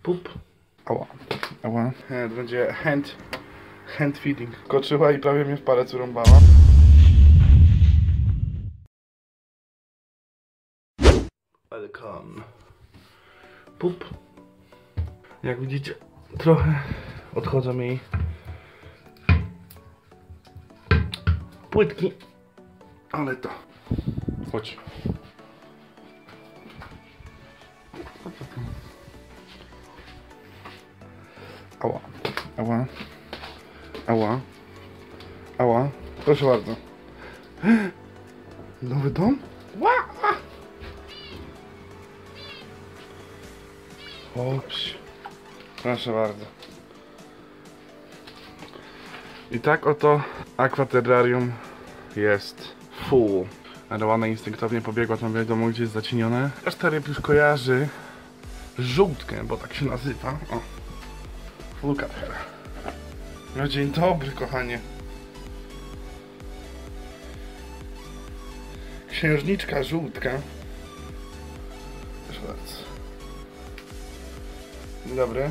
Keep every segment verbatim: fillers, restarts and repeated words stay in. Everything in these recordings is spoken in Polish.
Pup. Ała. Ała. E, to będzie hand, hand feeding. Koczyła i prawie mnie w palec urąbała. Welcome. Pup. Jak widzicie, trochę odchodzą jej płytki. Ale to. Chodź. Ała, ała, ała, ała, proszę bardzo. Nowy dom? Ła! Ops. Proszę bardzo. I tak oto akwaterrarium jest full. Rowana instynktownie pobiegła tam wiadomo gdzie jest zacienione. Reszta ryb już kojarzy żółtkę, bo tak się nazywa. O. Look at her. No dzień dobry, kochanie. Księżniczka żółtka. Proszę bardzo. Dzień dobry.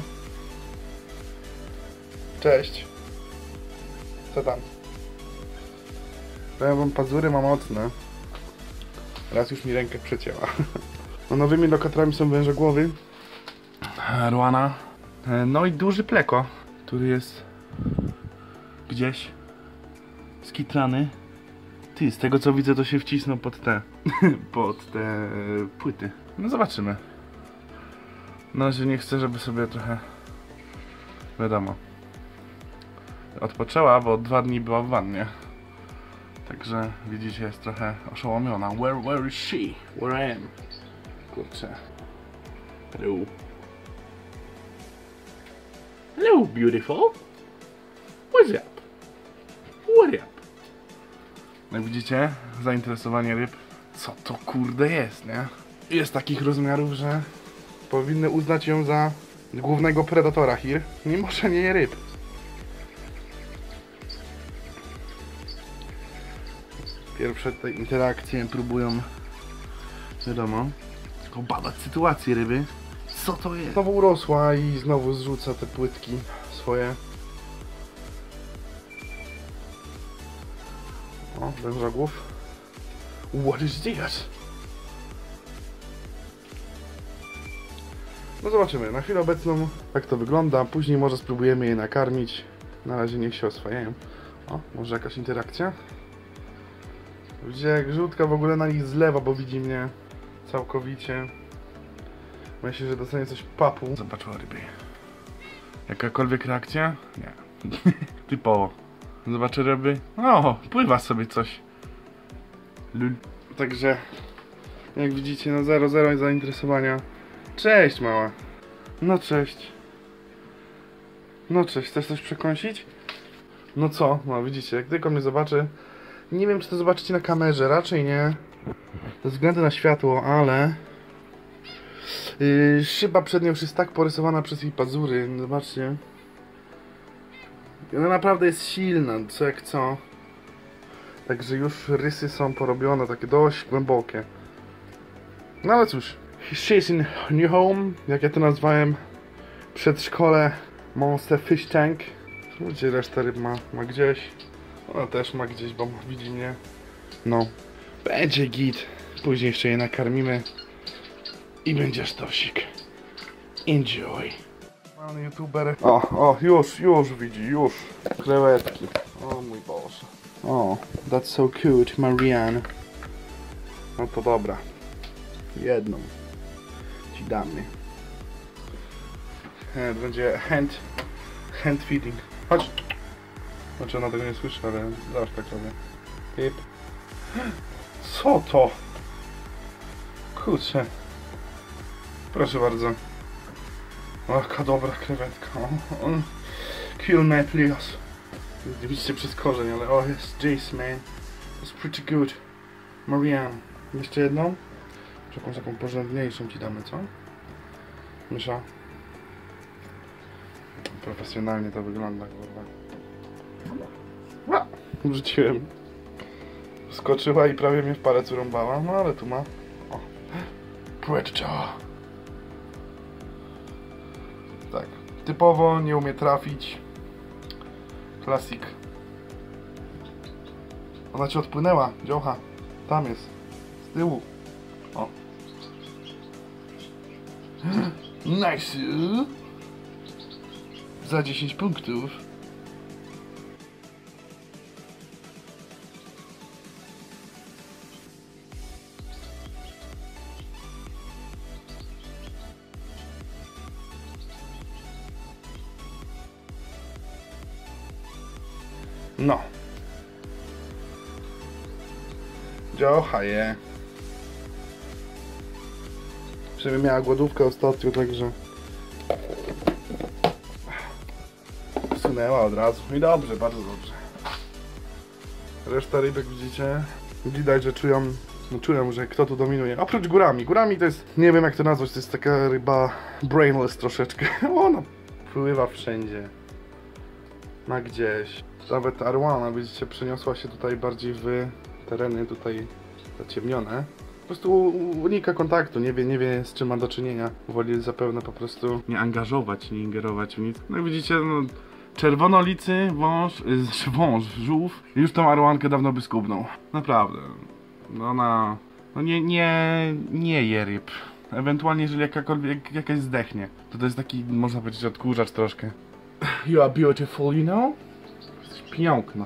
Cześć. Co tam? Powiem wam, pazury ma mocne. Raz już mi rękę przecięła. No, nowymi lokatorami są wężogłowy, Rowana. No i duży pleko, który jest gdzieś skitrany. Ty, z tego co widzę to się wcisnął pod te pod te płyty. No zobaczymy. Na razie nie chcę, żeby sobie trochę wiadomo odpoczęła, bo dwa dni była w wannie. Także widzicie, jest trochę oszołomiona. Where, where is she? Where I am? Kurczę. Hello. Hello, beautiful. What's up? What up? Jak widzicie, zainteresowanie ryb. Co to kurde jest, nie? Jest takich rozmiarów, że powinny uznać ją za głównego predatora hir, mimo że nie je ryb. Pierwsze te interakcje próbują, wiadomo, tylko badać sytuację ryby. Co to jest? Znowu urosła i znowu zrzuca te płytki swoje. O, wężogłów. What is this? No zobaczymy, na chwilę obecną jak to wygląda, później może spróbujemy je nakarmić. Na razie niech się oswajają. O, może jakaś interakcja? Widzicie, jak żółtka w ogóle na nich zlewa, bo widzi mnie całkowicie. Myślę, że dostanie coś papu. Zobaczyła ryby. Jakakolwiek reakcja? Nie. Typowo. Zobaczę ryby. O, pływa sobie coś. Lul. Także, jak widzicie, no zero zero zainteresowania. Cześć, mała. No cześć. No cześć, chcesz coś przekąsić? No co? No widzicie, jak tylko mnie zobaczy. Nie wiem, czy to zobaczycie na kamerze, raczej nie. Ze względu na światło, ale yy, szyba przednia już jest tak porysowana przez jej pazury. Zobaczcie. Ona naprawdę jest silna, co jak co. Także już rysy są porobione, takie dość głębokie. No ale cóż. She's in new home, jak ja to nazwałem. Przedszkole Monster Fish Tank. Gdzie reszta ryb ma, ma gdzieś. Ona też ma gdzieś, bo widzi mnie. No. Będzie git. Później jeszcze je nakarmimy. I będzie sztosik. Enjoy. Pan youtuber. O, o, już, już widzi, już. Krewetki. O mój Boże. O, that's so cute, Marianne. No to dobra. Jedną. Ci damy. To będzie hand, hand feeding. Chodź. Znaczy ona tego nie słyszy, ale zawsze tak robię. Pip. Co to? Kurczę. Proszę bardzo. O, jaka dobra krewetka. O, on kill me, please. Widzicie przez korzeń, ale o, jest Jace, man. It's pretty good. Marianne. Jeszcze jedną? Jakąś taką porządniejszą ci damy, co? Mysza. Profesjonalnie to wygląda, kurwa. Wrzuciłem. Skoczyła i prawie mnie w palec urąbała, no ale tu ma. O. Predator. Tak, typowo nie umie trafić. Klasik. Ona ci odpłynęła, dziołcha. Tam jest. Z tyłu. O. Nice. Za dziesięć punktów. No. Dziocha je. Przynajmniej miała głodówkę ostatnio, także wsunęła od razu. I dobrze, bardzo dobrze. Reszta rybek widzicie? Widać, że czują, no czują, że kto tu dominuje. Oprócz górami. Górami to jest, nie wiem jak to nazwać, to jest taka ryba brainless troszeczkę. Ona pływa wszędzie. Ma gdzieś. Nawet Arowana, widzicie, przeniosła się tutaj bardziej w tereny tutaj zaciemnione. Po prostu unika kontaktu, nie wie, nie wie z czym ma do czynienia. Woli zapewne po prostu nie angażować, nie ingerować w nic. No i widzicie, no, czerwonolicy wąż, yy, wąż, żółw, już tą Arowankę dawno by skubnął. Naprawdę. No ona, no nie, nie, nie je ryb. Ewentualnie jeżeli jakakolwiek, jakaś zdechnie. To to jest taki, można powiedzieć, odkurzacz troszkę. You are beautiful, you know? Jesteś piękna.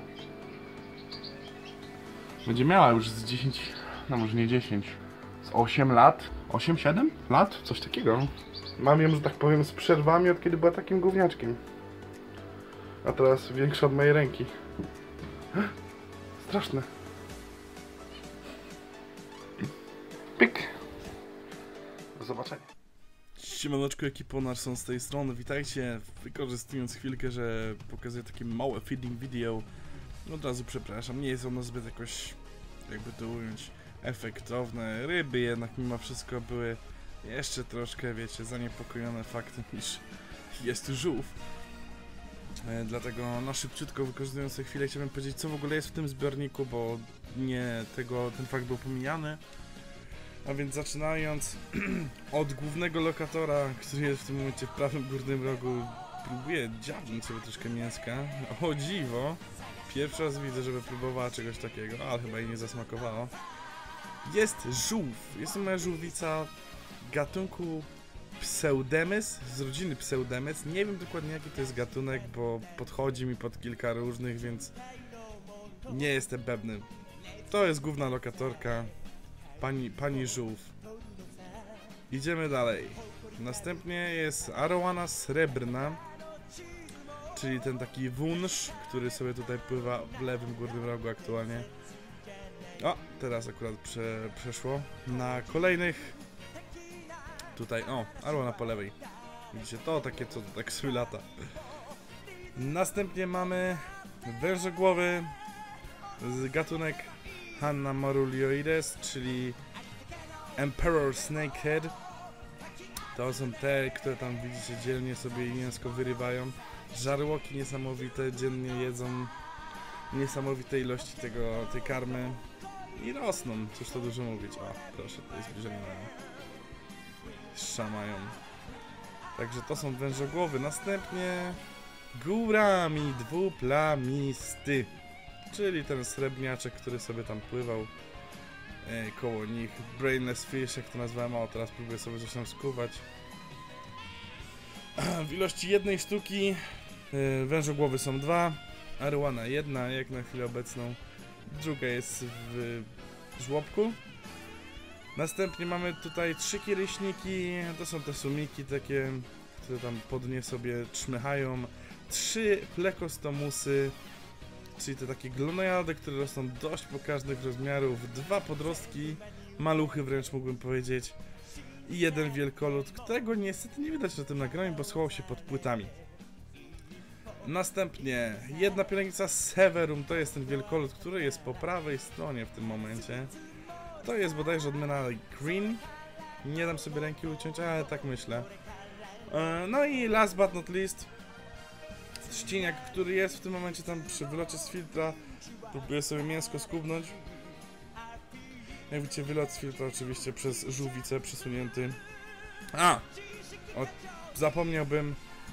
Będzie miała już z dziesięć, no może nie dziesięć, z osiem lat, osiem siedem lat? Coś takiego. Mam ją, że tak powiem, z przerwami, od kiedy była takim gówniaczkiem. A teraz większa od mojej ręki. Straszne. Pyk. Do zobaczenia. Siemaneczko, ekipo, Narson z tej strony, witajcie. Wykorzystując chwilkę, że pokazuję takie małe feeding video, od razu przepraszam, nie jest ono zbyt jakoś, jakby to ująć, efektowne. Ryby jednak mimo wszystko były jeszcze troszkę, wiecie, zaniepokojone faktem, iż jest żółw. E, dlatego no szybciutko, wykorzystując tę chwilę, chciałbym powiedzieć, co w ogóle jest w tym zbiorniku, bo nie tego, ten fakt był pomijany. A więc zaczynając od głównego lokatora, który jest w tym momencie w prawym górnym rogu, próbuję dziabnąć sobie troszkę mięska. O dziwo, pierwszy raz widzę, żeby próbowała czegoś takiego, ale chyba jej nie zasmakowało. Jest żółw, jest to moja żółwica gatunku Pseudemys, z rodziny Pseudemys. Nie wiem dokładnie jaki to jest gatunek, bo podchodzi mi pod kilka różnych, więc nie jestem pewny. To jest główna lokatorka. Pani, pani żółw. Idziemy dalej. Następnie jest Arowana srebrna, czyli ten taki wunsz, który sobie tutaj pływa w lewym górnym rogu aktualnie. O, teraz akurat prze, przeszło. Na kolejnych tutaj, o, Arowana po lewej. Widzicie, to takie, co tak sobie lata. Następnie mamy wężogłowy z gatunek Hanna Marulioides, czyli Emperor Snakehead. To są te, które tam widzicie dzielnie sobie mięsko wyrywają. Żarłoki niesamowite, dziennie jedzą niesamowite ilości tego, tej karmy i rosną, cóż to dużo mówić. O, proszę, tutaj zbliżenie mają. Szamają. Także to są wężogłowy. Następnie górami dwuplamisty, czyli ten srebrniaczek, który sobie tam pływał e, koło nich. Brainless fish, jak to nazwałem, o teraz próbuję sobie coś tam skuwać. W ilości jednej sztuki e, wężogłowy są dwa, Arowana jedna, jak na chwilę obecną, druga jest w żłobku. Następnie mamy tutaj trzy kieryśniki, to są te sumiki takie, które tam pod nie sobie czmychają. Trzy plekostomusy, czyli te takie glonojady, które rosną dość pokaźnych rozmiarów, dwa podrostki, maluchy wręcz mógłbym powiedzieć, i jeden wielkolud, którego niestety nie widać na tym nagraniu, bo schował się pod płytami. Następnie jedna pielęgnica Severum, to jest ten wielkolud, który jest po prawej stronie w tym momencie. To jest bodajże odmiana Green, nie dam sobie ręki uciąć, ale tak myślę. No i last but not least, trzciniak, który jest w tym momencie tam przy wylocie z filtra. Próbuję sobie mięsko skubnąć. Jak widzicie, wylot z filtra oczywiście przez żółwicę przesunięty. A! O, zapomniałbym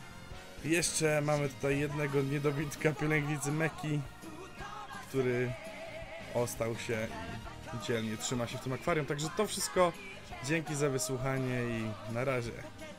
Jeszcze mamy tutaj jednego niedobitka pielęgnicy Meki, który ostał się i dzielnie trzyma się w tym akwarium. Także to wszystko. Dzięki za wysłuchanie i na razie.